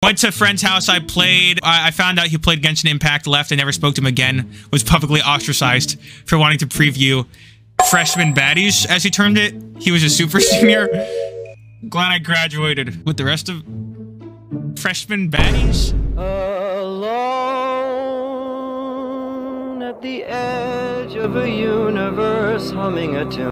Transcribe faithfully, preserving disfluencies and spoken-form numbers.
Went to a friend's house. I played. I, I found out he played Genshin Impact, left. I never spoke to him again. Was publicly ostracized for wanting to preview freshman baddies, as he termed it. He was a super senior. Glad I graduated with the rest of freshman baddies. Alone at the edge of a universe, humming a tune.